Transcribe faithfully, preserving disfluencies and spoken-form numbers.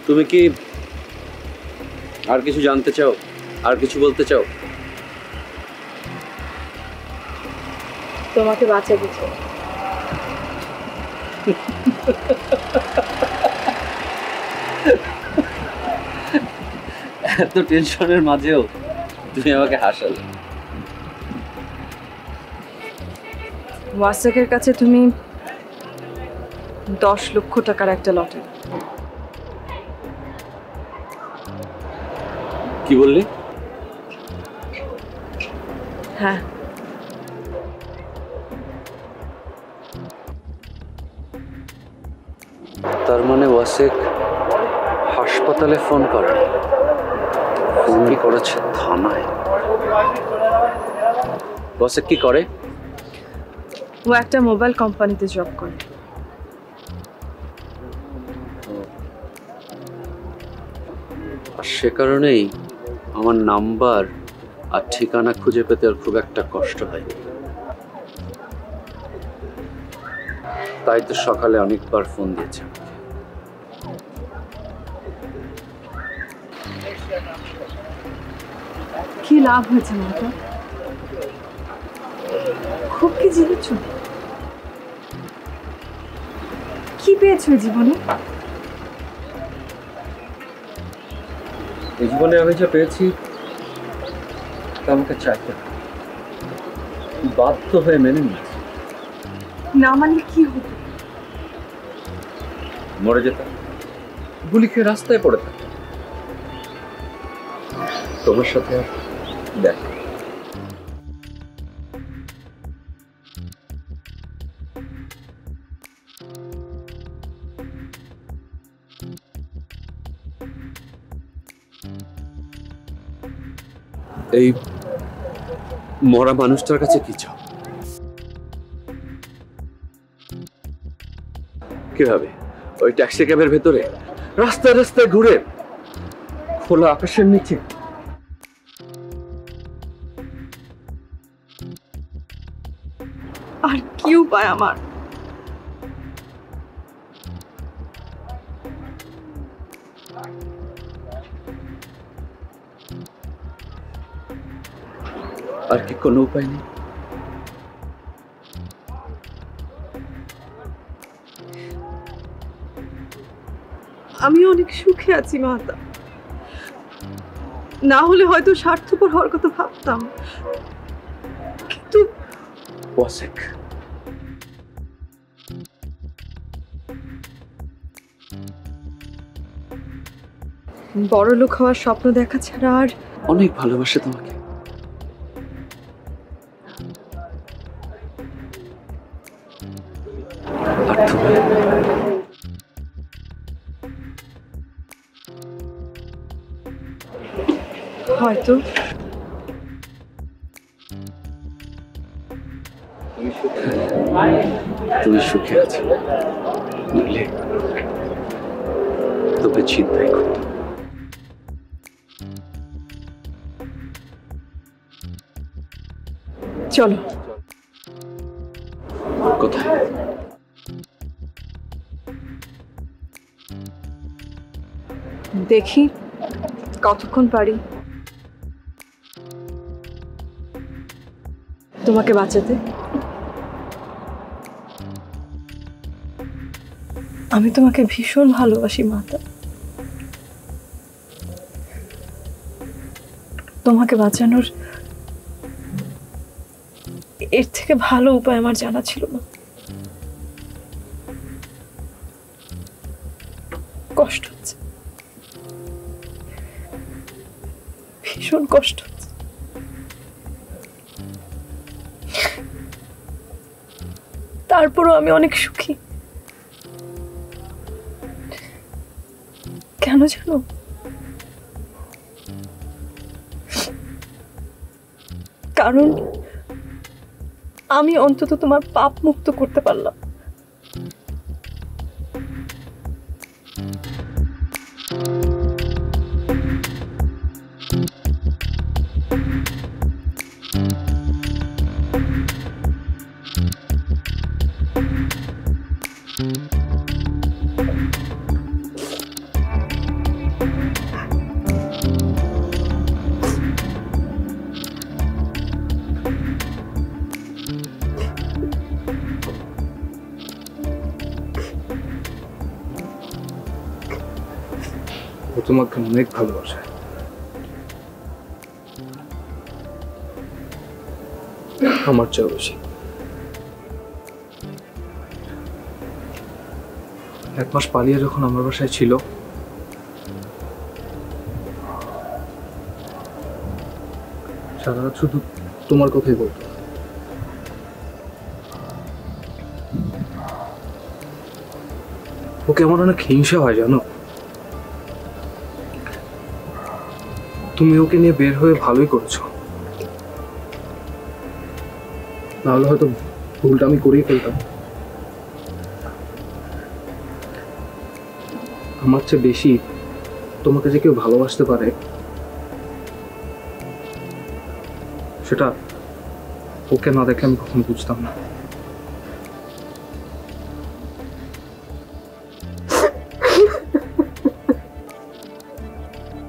তুমি কি আর কিছু জানতে চাও, আর কিছু বলতে চাও? তোমাকে বাঁচাতে চাই। এত টেনশনের মাঝেও তুমি আমাকে হাসালে। ওয়াসেকের কাছে তুমি দশ লক্ষ টাকার একটা লটারি। কি বললি? হ্যাঁ, তার মানে ওয়াসেক হাসপাতালে ফোন করে, ফোন করেছে থানায়। ওয়াসেক কি করে? ও একটা মোবাইল কোম্পানিতে জব করে। আর সে কারণেই আমার নাম্বার আর ঠিকানা খুঁজে পেতে আর খুব একটা কষ্ট হয়। তাই তো সকালে অনেকবার ফোন দিয়েছে। কি লাভ হয়েছে মাতা? খুব কি জেনেছ? কি পেয়েছো জীবনে? এই জীবনে আমি যা পেয়েছি তা আমাকে চাইতে বাধ্য হয়ে মেনে নিয়েছি। না মানে কি হতো? মরে যেতাম, গুলি খেয়ে রাস্তায় পড়ে থাকতাম। তোমার সাথে আর দেখ। এই মরা মানুষটার কাছে কি চাও? কিভাবে ওই ট্যাক্সি ক্যাবের ভেতরে রাস্তায় রাস্তায় ঘুরে খোলা আকাশের নিচে আর কি উপায় আমার? আর কি কোনো উপায় নেই? আমি অনেক সুখে আছি মাতা, না হলে হয়তো স্বার্থপর হওয়ার কথা ভাবতাম, কিন্তু ওয়াসেক বড় লোক হওয়ার স্বপ্ন দেখা ছাড়া আর অনেক ভালোবাসে তোমাকে। আর তুমি হয়তো তুমি সুখে আছো, নইলে তোকে চিন্তাই করতাম। চলো। কোথায়? দেখি কতক্ষণ পারি তোমাকে বাঁচাতে। আমি তোমাকে ভীষণ ভালোবাসি মাতা। তোমাকে বাঁচানোর এর থেকে ভালো উপায় আমার জানা ছিল না। কষ্ট হচ্ছে, ভীষণ কষ্ট হচ্ছে, তারপরও আমি অনেক সুখী। কেন জানো? কারণ আমি অন্তত তোমার পাপ মুক্ত করতে পারলাম। ও তোমাকে অনেক ভালোবাসে। আমার চেয়েও বেশি। এক মাস পালিয়ে যখন আমার বাসায় ছিল, সারা রাত শুধু তোমার কথাই বলতো। ওকে আমার অনেক হিংসা হয় জানো। তুমি ওকে নিয়ে বের হয়ে ভালোই করেছো, নাহলে হয়তো ভুলটা আমি করেই ফেলতাম। আমার চেয়ে বেশি তোমাকে যে কেউ ভালোবাসতে পারে সেটা ওকে না দেখলে আমি কখনো বুঝতাম না।